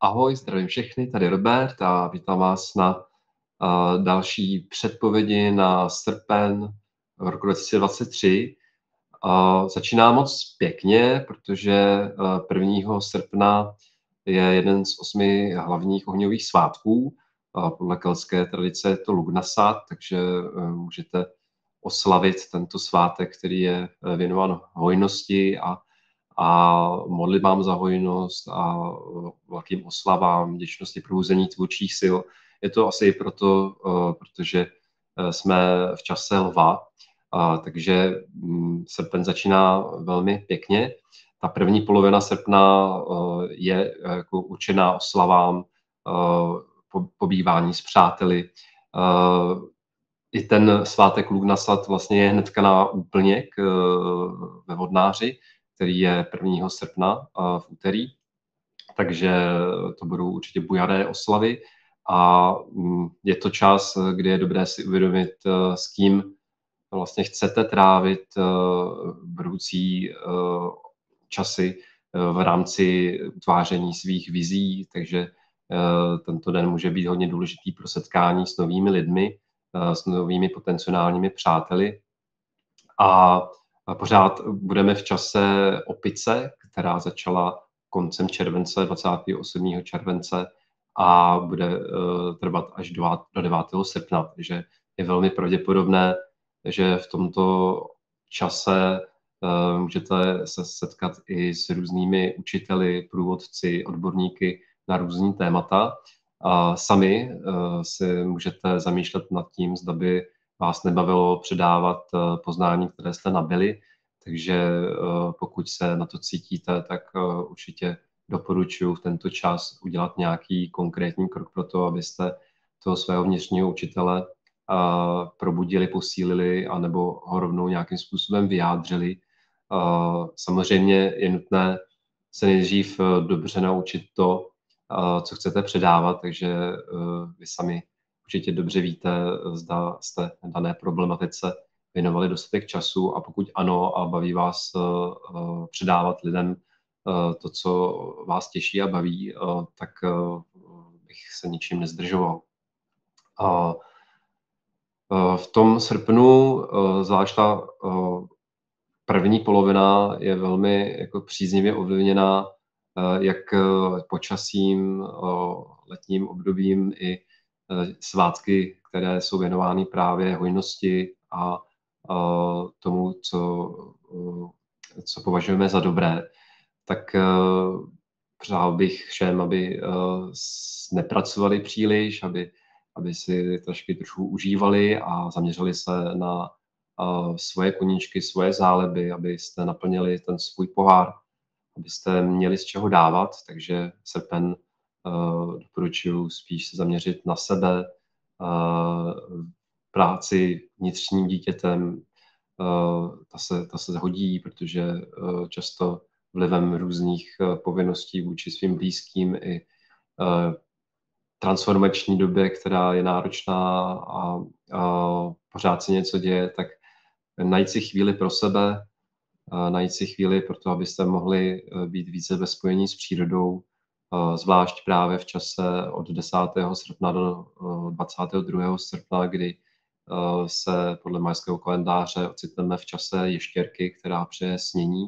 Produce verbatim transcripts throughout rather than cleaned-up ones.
Ahoj, zdravím všechny, tady Robert a vítám vás na uh, další předpovědi na srpen roku dva tisíce dvacet tři. Uh, začíná moc pěkně, protože uh, prvního srpna je jeden z osmi hlavních ohňových svátků. Uh, podle keltské tradice je to Lugnasad, takže uh, můžete oslavit tento svátek, který je uh, věnován hojnosti a a modlitbám za hojnost a velkým oslavám, vděčnosti, probuzení tvůrčích sil. Je to asi i proto, protože jsme v čase lva, takže srpen začíná velmi pěkně. Ta první polovina srpna je jako určená oslavám, pobývání s přáteli. I ten svátek Lugnasad vlastně je hnedka na úplněk ve Vodnáři, který je prvního srpna v úterý, takže to budou určitě bujaré oslavy a je to čas, kdy je dobré si uvědomit, s kým vlastně chcete trávit budoucí časy v rámci utváření svých vizí, takže tento den může být hodně důležitý pro setkání s novými lidmi, s novými potenciálními přáteli a pořád budeme v čase opice, která začala koncem července, dvacátého osmého července a bude uh, trvat až do, do devátého srpna. Takže je velmi pravděpodobné, že v tomto čase uh, můžete se setkat i s různými učiteli, průvodci, odborníky na různý témata. A sami uh, si můžete zamýšlet nad tím, zda by vás nebavilo předávat poznání, které jste nabili, takže pokud se na to cítíte, tak určitě doporučuji v tento čas udělat nějaký konkrétní krok pro to, abyste toho svého vnitřního učitele probudili, posílili, anebo ho rovnou nějakým způsobem vyjádřili. Samozřejmě je nutné se nejdřív dobře naučit to, co chcete předávat, takže vy sami určitě dobře víte, zda jste dané problematice věnovali dostatek času a pokud ano a baví vás uh, předávat lidem uh, to, co vás těší a baví, uh, tak uh, bych se ničím nezdržoval. Uh, uh, v tom srpnu, uh, zvlášť ta uh, první polovina je velmi jako příznivě ovlivněná uh, jak uh, počasím, uh, letním obdobím i svátky, které jsou věnovány právě hojnosti a, a tomu, co, co považujeme za dobré, tak přál bych všem, aby nepracovali příliš, aby, aby si trošku trošku užívali a zaměřili se na svoje koníčky, svoje záleby, abyste naplnili ten svůj pohár, abyste měli z čeho dávat, takže srpen Uh, doporučuji spíš se zaměřit na sebe, uh, práci vnitřním dítětem, uh, ta, se, ta se hodí, protože uh, často vlivem různých uh, povinností vůči svým blízkým i uh, transformační době, která je náročná a, a pořád se něco děje, tak najít si chvíli pro sebe, uh, najít si chvíli pro to, abyste mohli uh, být více ve spojení s přírodou, zvlášť právě v čase od desátého srpna do dvacátého druhého srpna, kdy se podle majského kalendáře ocitneme v čase ještěrky, která přeje snění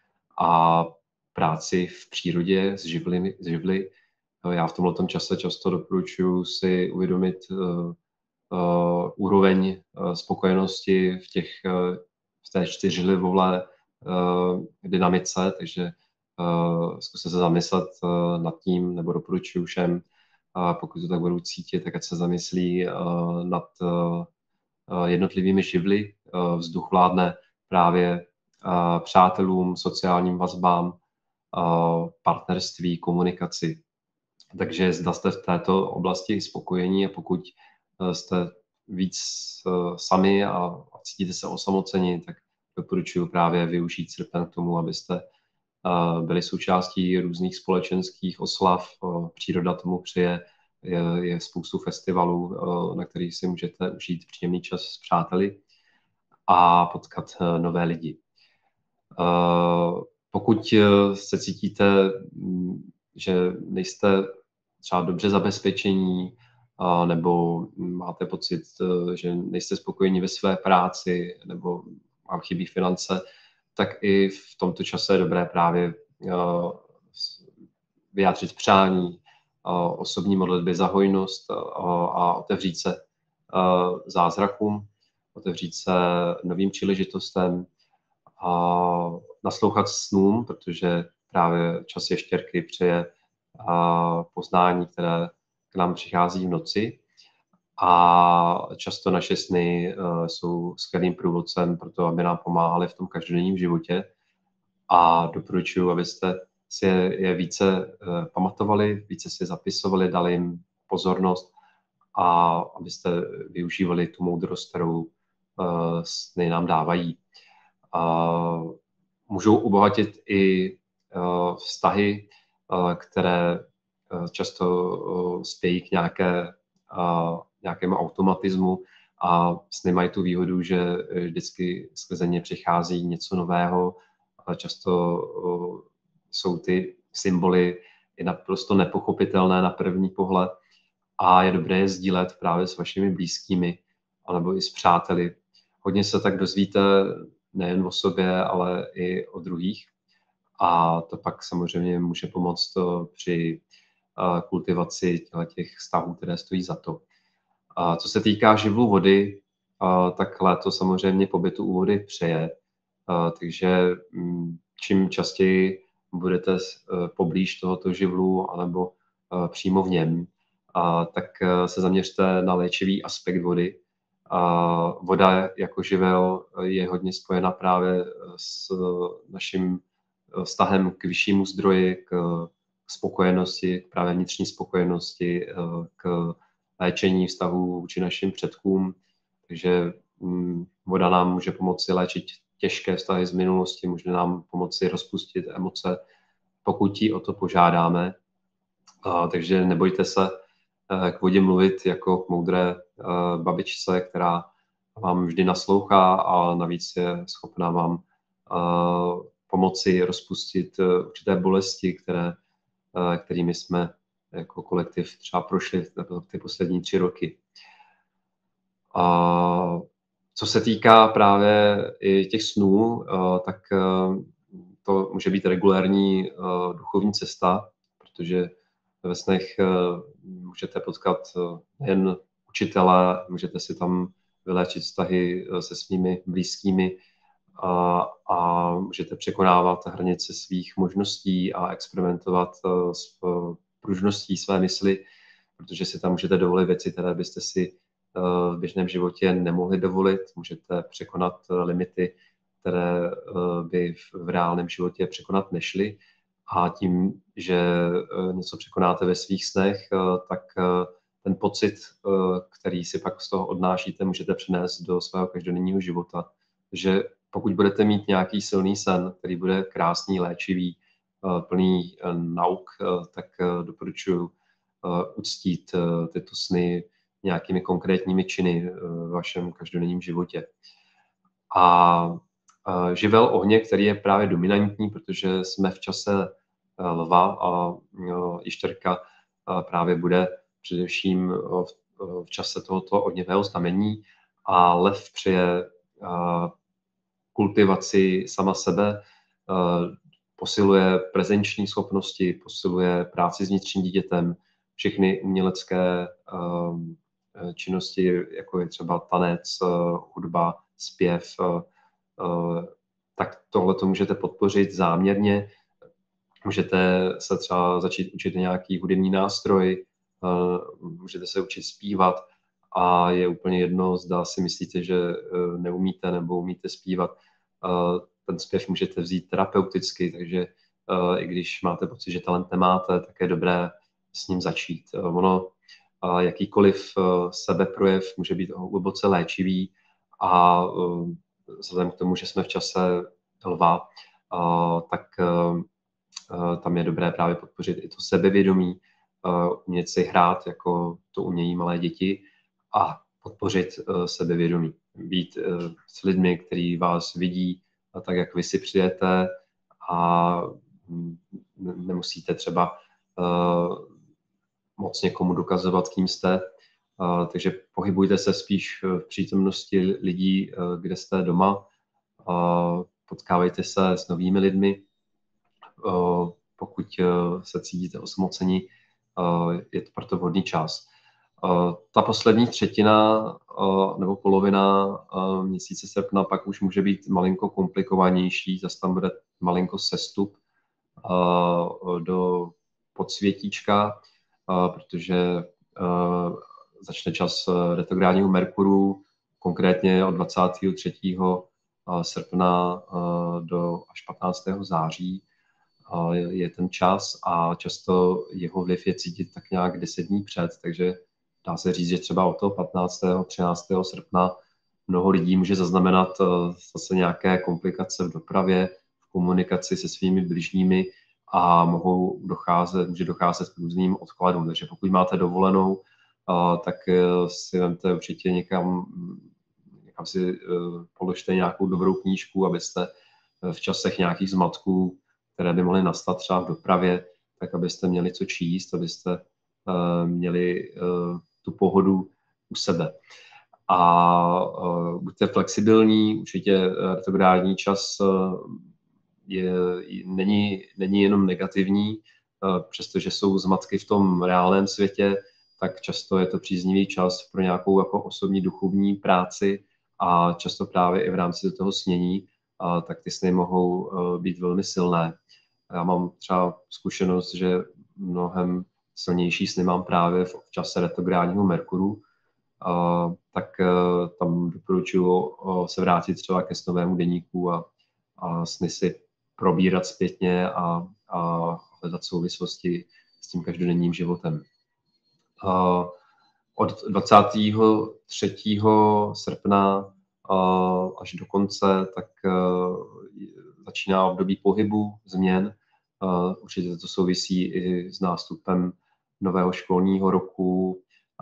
a práci v přírodě s živly. S živly. Já v tomto čase často doporučuji si uvědomit uh, uh, úroveň uh, spokojenosti v, těch, uh, v té čtyřlivové uh, dynamice, takže Uh, zkuste se zamyslet uh, nad tím, nebo doporučuji všem, uh, pokud to tak budou cítit, tak ať se zamyslí uh, nad uh, jednotlivými živly. Uh, vzduch vládne právě uh, přátelům, sociálním vazbám, uh, partnerství, komunikaci. Takže zda jste v této oblasti spokojení a pokud uh, jste víc uh, sami a, a cítíte se osamoceni, tak doporučuji právě využít srpen k tomu, abyste byli součástí různých společenských oslav. Příroda tomu přeje, je, je spoustu festivalů, na kterých si můžete užít příjemný čas s přáteli a potkat nové lidi. Pokud se cítíte, že nejste třeba dobře zabezpečení, nebo máte pocit, že nejste spokojeni ve své práci, nebo vám chybí finance, tak i v tomto čase je dobré právě vyjádřit přání, osobní modlitby za hojnost a otevřít se zázrakům, otevřít se novým příležitostem a naslouchat snům, protože právě čas ještěrky přeje poznání, které k nám přichází v noci. A často naše sny jsou skvělým průvodcem pro to, aby nám pomáhali v tom každodenním životě. A doporučuji, abyste si je více pamatovali, více si zapisovali, dali jim pozornost a abyste využívali tu moudrost, kterou sny nám dávají. Můžou obohatit i vztahy, které často spějí k nějaké, nějakému automatismu a sny mají tu výhodu, že vždycky skrze ně přichází něco nového. Často jsou ty symboly i naprosto nepochopitelné na první pohled a je dobré je sdílet právě s vašimi blízkými alebo i s přáteli. Hodně se tak dozvíte nejen o sobě, ale i o druhých. A to pak samozřejmě může pomoct při kultivaci těch vztahů, které stojí za to. A co se týká živlu vody, tak léto samozřejmě pobytu u vody přeje. Takže čím častěji budete poblíž tohoto živlu anebo přímo v něm, tak se zaměřte na léčivý aspekt vody. Voda jako živel je hodně spojena právě s naším vztahem k vyššímu zdroji, k spokojenosti, k právě vnitřní spokojenosti, k léčení vztahů vůči našim předkům. Takže voda nám může pomoci léčit těžké vztahy z minulosti, může nám pomoci rozpustit emoce, pokud ji o to požádáme. Takže nebojte se k vodě mluvit jako k moudré babičce, která vám vždy naslouchá a navíc je schopná vám pomoci rozpustit určité bolesti, které, kterými jsme jako kolektiv třeba prošli ty poslední tři roky. A co se týká právě i těch snů, tak to může být regulérní duchovní cesta, protože ve snech můžete potkat jen učitele, můžete si tam vyléčit vztahy se svými blízkými a, a můžete překonávat hranice svých možností a experimentovat s pružností své mysli, protože si tam můžete dovolit věci, které byste si v běžném životě nemohli dovolit. Můžete překonat limity, které by v reálném životě překonat nešly. A tím, že něco překonáte ve svých snech, tak ten pocit, který si pak z toho odnášíte, můžete přenést do svého každodenního života. Že pokud budete mít nějaký silný sen, který bude krásný, léčivý, plný nauk, tak doporučuji uctít tyto sny nějakými konkrétními činy v vašem každodenním životě. A živel ohně, který je právě dominantní, protože jsme v čase lva a ještěrka právě bude především v čase tohoto ohnivého znamení a lev přeje kultivaci sama sebe, posiluje prezenční schopnosti, posiluje práci s vnitřním dítětem, všechny umělecké činnosti, jako je třeba tanec, hudba, zpěv, tak tohle to můžete podpořit záměrně. Můžete se třeba začít učit nějaký hudební nástroj, můžete se učit zpívat a je úplně jedno, zda si myslíte, že neumíte nebo umíte zpívat. Ten zpěv můžete vzít terapeuticky, takže i když máte pocit, že talent nemáte, tak je dobré s ním začít. Ono, jakýkoliv sebeprojev může být hluboce léčivý a vzhledem k tomu, že jsme v čase lva, tak tam je dobré právě podpořit i to sebevědomí, umět si hrát, jako to umějí malé děti a podpořit sebevědomí. Být s lidmi, kteří vás vidí tak, jak vy si přijete a nemusíte třeba moc někomu dokazovat, kým jste. Takže pohybujte se spíš v přítomnosti lidí, kde jste doma. Potkávejte se s novými lidmi. Pokud se cítíte osamoceni, je to proto vhodný čas. Ta poslední třetina nebo polovina měsíce srpna pak už může být malinko komplikovanější, zase tam bude malinko sestup do podsvětíčka, protože začne čas retrográdního Merkuru, konkrétně od dvacátého třetího srpna do až patnáctého září je ten čas a často jeho vliv je cítit tak nějak deset dní před, takže dá se říct, že třeba od toho patnáctého třináctého srpna mnoho lidí může zaznamenat zase nějaké komplikace v dopravě, v komunikaci se svými bližními a mohou docházet, může docházet k různým odkladům. Takže pokud máte dovolenou, tak si vemte určitě někam, někam si položte nějakou dobrou knížku, abyste v časech nějakých zmatků, které by mohly nastat třeba v dopravě, tak abyste měli co číst, abyste měli tu pohodu u sebe. A buďte flexibilní, určitě retrográdní čas je, není, není jenom negativní, přestože jsou zmatky v tom reálném světě, tak často je to příznivý čas pro nějakou jako osobní duchovní práci a často právě i v rámci toho snění, tak ty sny mohou být velmi silné. Já mám třeba zkušenost, že mnohem silnější sny mám právě v čase retrográdního Merkuru, tak tam doporučuji se vrátit třeba ke snovému deníku a, a sny si probírat zpětně a, a hledat souvislosti s tím každodenním životem. Od dvacátého třetího srpna až do konce tak začíná období pohybu, změn. Určitě to souvisí i s nástupem nového školního roku.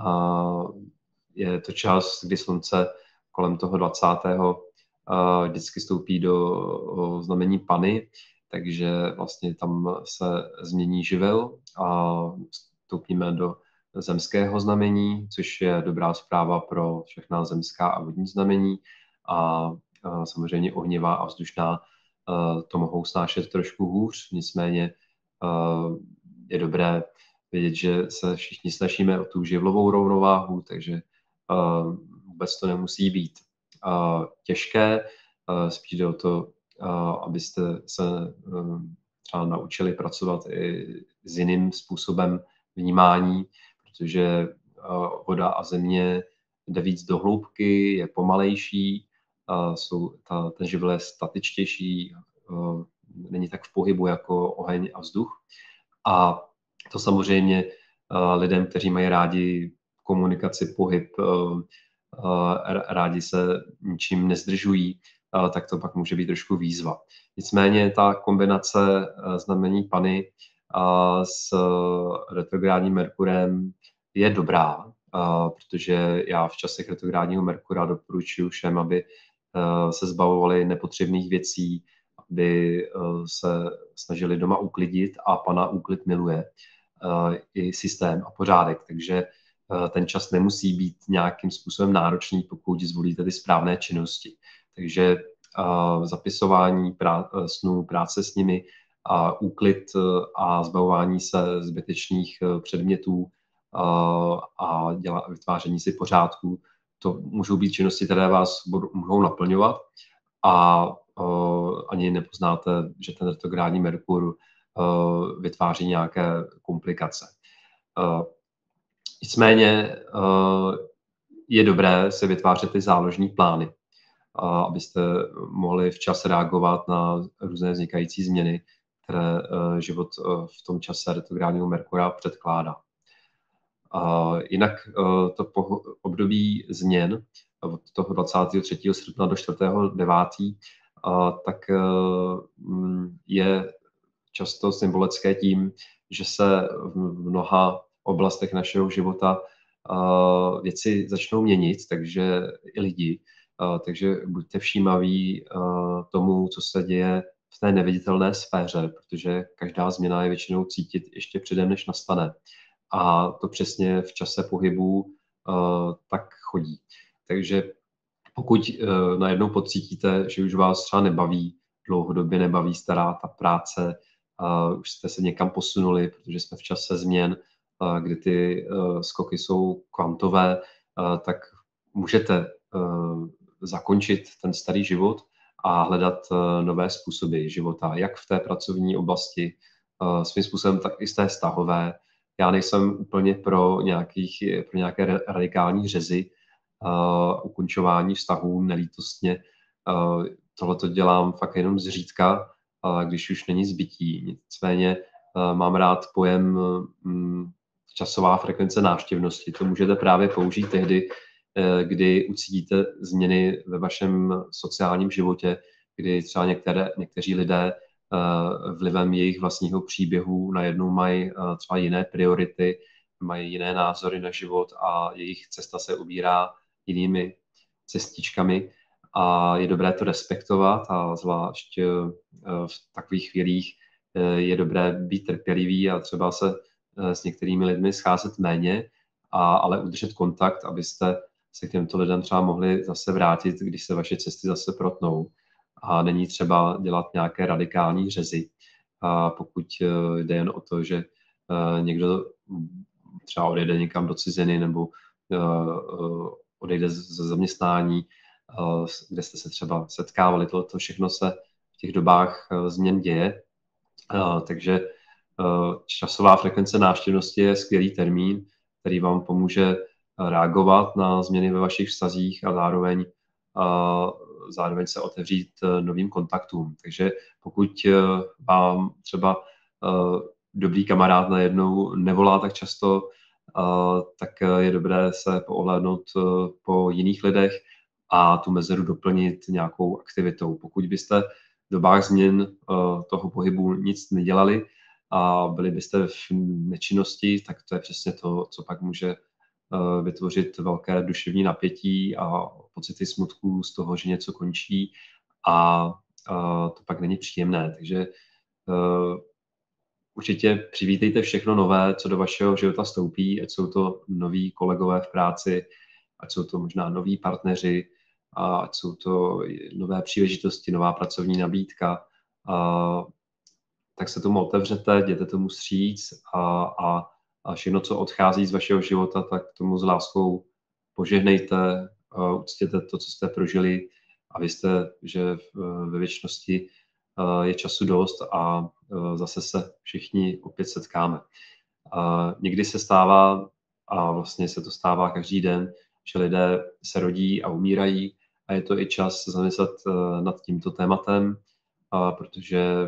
Je to čas, kdy slunce kolem toho dvacátého vždycky stoupí do znamení Pany, takže vlastně tam se změní živel a vstoupíme do zemského znamení, což je dobrá zpráva pro všechna zemská a vodní znamení a samozřejmě ohnivá a vzdušná to mohou snášet trošku hůř, nicméně je dobré vědět, že se všichni snažíme o tu živlovou rovnováhu, takže vůbec to nemusí být těžké, spíš jde o to, abyste se třeba naučili pracovat i s jiným způsobem vnímání, protože voda a země jde víc do hloubky, je pomalejší, jsou, ta, ten živel je statičtější, není tak v pohybu jako oheň a vzduch. A to samozřejmě lidem, kteří mají rádi komunikaci, pohyb, rádi se ničím nezdržují, tak to pak může být trošku výzva. Nicméně ta kombinace znamení Pany s retrográdním Merkurem je dobrá, protože já v časech retrográdního Merkura doporučuji všem, aby se zbavovali nepotřebných věcí, aby se snažili doma uklidit a Pana úklid miluje, i systém a pořádek, takže ten čas nemusí být nějakým způsobem náročný, pokud zvolíte ty správné činnosti. Takže zapisování prá- snů, práce s nimi, a úklid a zbavování se zbytečných předmětů a děla, vytváření si pořádků, to můžou být činnosti, které vás mohou naplňovat a ani nepoznáte, že ten retrográdní Merkur vytváří nějaké komplikace. Nicméně je dobré si vytvářet ty záložní plány, abyste mohli včas reagovat na různé vznikající změny, které život v tom čase retrográdního Merkura předkládá. Jinak to období změn od toho dvacátého třetího srpna do čtvrtého devátého tak je často symbolické tím, že se v mnoha oblastech našeho života věci začnou měnit, takže i lidi. Takže buďte všímaví tomu, co se děje v té neviditelné sféře, protože každá změna je většinou cítit ještě předem, než nastane. a to přesně v čase pohybu tak chodí. Takže pokud najednou pocítíte, že už vás třeba nebaví, dlouhodobě nebaví stará ta práce, už jste se někam posunuli, protože jsme v čase změn, kdy ty skoky jsou kvantové, tak můžete zakončit ten starý život a hledat nové způsoby života, jak v té pracovní oblasti, svým způsobem, tak i z té vztahové. Já nejsem úplně pro, nějakých, pro nějaké radikální řezy, uh, ukončování vztahů nelítostně. Uh, Tohle to dělám fakt jenom zřídka, uh, když už není zbytí. Nicméně uh, mám rád pojem um, časová frekvence návštěvnosti. To můžete právě použít tehdy, uh, kdy ucítíte změny ve vašem sociálním životě, kdy třeba některé, někteří lidé vlivem jejich vlastního příběhu najednou mají třeba jiné priority, mají jiné názory na život a jejich cesta se ubírá jinými cestičkami a je dobré to respektovat a zvlášť v takových chvílích je dobré být trpělivý a třeba se s některými lidmi scházet méně, a, ale udržet kontakt, abyste se k těmto lidem třeba mohli zase vrátit, když se vaše cesty zase protnou. A není třeba dělat nějaké radikální řezy. A pokud jde jen o to, že někdo třeba odejde někam do ciziny nebo odejde ze zaměstnání, kde jste se třeba setkávali, to všechno se v těch dobách změn děje. Takže časová frekvence návštěvnosti je skvělý termín, který vám pomůže reagovat na změny ve vašich vztazích a zároveň zároveň se otevřít novým kontaktům. Takže pokud vám třeba dobrý kamarád najednou nevolá tak často, tak je dobré se poohlédnout po jiných lidech a tu mezeru doplnit nějakou aktivitou. Pokud byste v dobách změn toho pohybu nic nedělali a byli byste v nečinnosti, tak to je přesně to, co pak může vytvořit velké duševní napětí a pocity smutku z toho, že něco končí a, a to pak není příjemné. Takže uh, určitě přivítejte všechno nové, co do vašeho života stoupí, ať jsou to noví kolegové v práci, ať jsou to možná noví partneři, a ať jsou to nové příležitosti, nová pracovní nabídka. A, tak se tomu otevřete, jděte tomu vstříc a, a a všechno, co odchází z vašeho života, tak tomu s láskou požehnejte, uctěte to, co jste prožili a vězte, že ve věčnosti je času dost a zase se všichni opět setkáme. Někdy se stává, a vlastně se to stává každý den, že lidé se rodí a umírají a je to i čas zamyslet nad tímto tématem, protože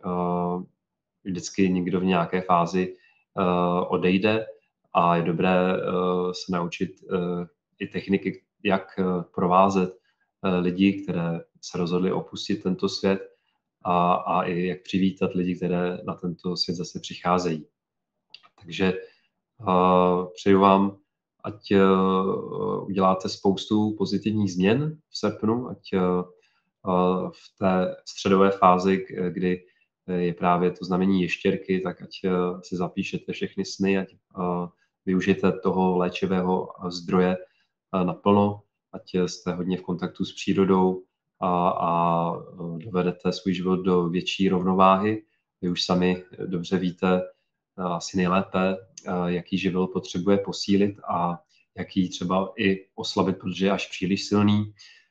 vždycky někdo v nějaké fázi Uh, odejde a je dobré uh, se naučit uh, i techniky, jak uh, provázet uh, lidi, které se rozhodli opustit tento svět a, a i jak přivítat lidi, které na tento svět zase přicházejí. Takže uh, přeju vám, ať uh, uděláte spoustu pozitivních změn v srpnu, ať uh, uh, v té středové fázi, kdy je právě to znamení ještěrky, tak ať si zapíšete všechny sny, ať využijete toho léčivého zdroje naplno, ať jste hodně v kontaktu s přírodou a, a dovedete svůj život do větší rovnováhy. Vy už sami dobře víte asi nejlépe, jaký živel potřebuje posílit a jaký třeba i oslabit, protože je až příliš silný.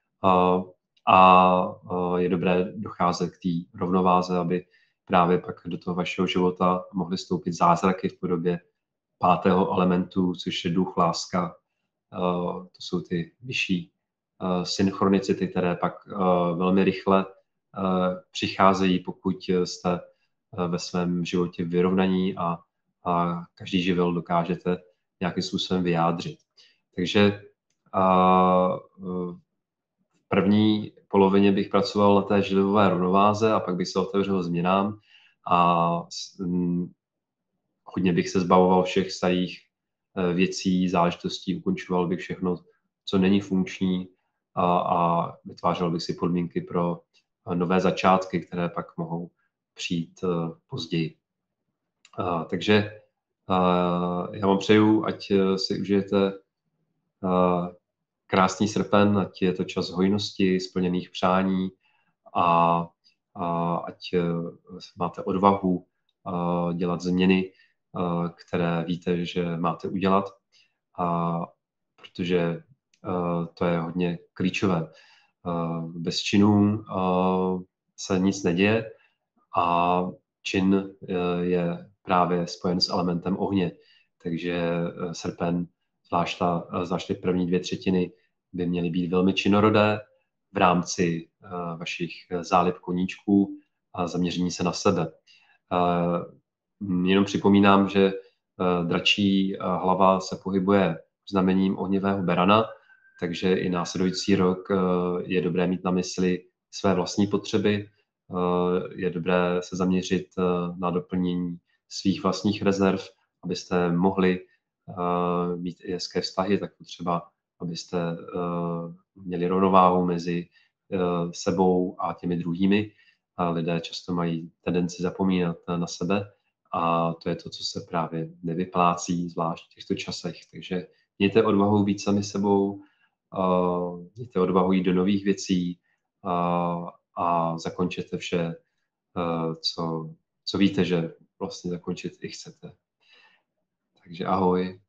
A je dobré docházet k té rovnováze, aby právě pak do toho vašeho života mohly vstoupit zázraky v podobě pátého elementu, což je duch, láska. To jsou ty vyšší synchronicity, které pak velmi rychle přicházejí, pokud jste ve svém životě vyrovnaní a, a každý živel dokážete nějakým způsobem vyjádřit. Takže v první polovině bych pracoval na té živlové rovnováze a pak bych se otevřel změnám a hodně bych se zbavoval všech starých věcí, záležitostí, ukončoval bych všechno, co není funkční a, a vytvářel bych si podmínky pro nové začátky, které pak mohou přijít později. A, takže Já vám přeju, ať si užijete krásný srpen, ať je to čas hojnosti, splněných přání a, a ať máte odvahu dělat změny, které víte, že máte udělat, a protože to je hodně klíčové. Bez činů se nic neděje a čin je právě spojen s elementem ohně. Takže srpen, zvlášť, ta, zvlášť ty první dvě třetiny, by měly být velmi činorodé v rámci vašich zálib koníčků a zaměření se na sebe. Jenom připomínám, že dračí hlava se pohybuje znamením ohnivého berana, takže i následující rok je dobré mít na mysli své vlastní potřeby, je dobré se zaměřit na doplnění svých vlastních rezerv, abyste mohli mít i hezké vztahy, tak potřeba, abyste měli rovnováhu mezi sebou a těmi druhými. A lidé často mají tendenci zapomínat na sebe a to je to, co se právě nevyplácí, zvlášť v těchto časech. Takže mějte odvahu být sami sebou, mějte odvahu jít do nových věcí a, a zakončete vše, co, co víte, že vlastně zakončit i chcete. Takže ahoj.